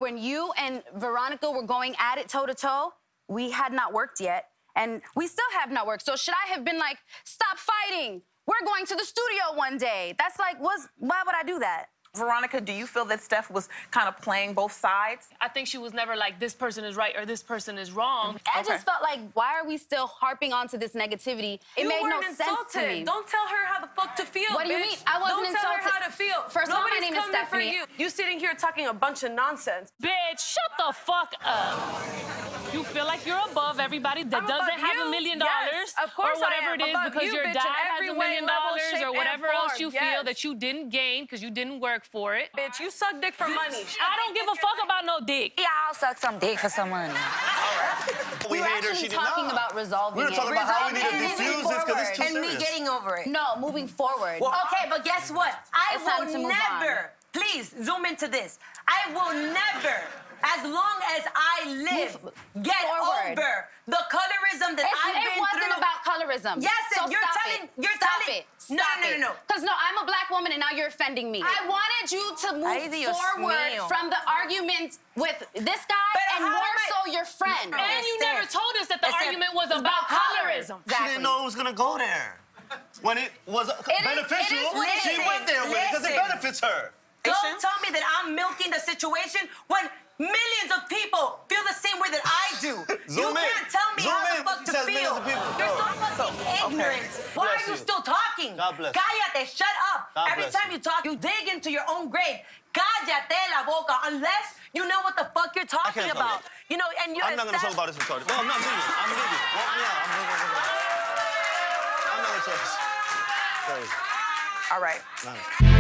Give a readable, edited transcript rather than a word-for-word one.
when you and Veronica were going at it toe-to-toe, we had not worked yet, and we still have not worked. So should I have been like, stop fighting? We're going to the studio one day. That's like, why would I do that? Veronica, do you feel that Steph was kind of playing both sides? I think she was never like, this person is right or this person is wrong. I just felt like, why are we still harping onto this negativity? It made no sense to me. Don't tell her how the fuck to feel, What do you bitch. mean? I wasn't Don't tell insulted. her how to feel. First of all, my Nobody's name is coming for Stephanie. you sitting here talking a bunch of nonsense. Bitch, shut the fuck up. You feel like you're above everybody that doesn't have $1 million, yes, of course or whatever it is, above because you, your bitch, dad in has every $1 million, way, or whatever else you feel yes. that you didn't gain because you didn't work for it. Bitch, you suck dick for money. I don't give a fuck about no dick. Yeah, I'll suck some dick for some money. We were actually talking about resolving it. We were talking about how we need to diffuse this because it's too And serious. me getting over it. No, moving forward. Well, Okay, but guess what? I It's time to will move never, please zoom into this. I will never, as long as I live, get forward. over the colorism that I've been It wasn't through. about colorism. Yes, so you're stop telling, it. you're Stop telling. it. Stop it. No. Because no, I'm a black woman and now you're offending me. I wanted you to Ay, move Dios forward mío. from the argument with this guy But and how more am I- so your friend. And you never told us that the Esther, argument was it's about color. colorism. She didn't know it was going to go there. When it was beneficial, she went there with it because it benefits her. Don't tell me that I'm milking the situation when millions of people feel the same way that I do. Zoom you in. can't tell me Zoom how in. the fuck She to says feel. millions of people. You're so Go. fucking ignorant. Why Bless are you you. still talking? God bless you. Cállate, shut up. God Every bless time you. you talk, you dig into your own grave. Cállate la boca, unless you know what the fuck you're talking talk about. about You know, and you. I'm not going to talk about this retarded. No, I'm not leaving. I'm leaving. Walk me out. I'm not going to talk this. Crazy. All right. Nice.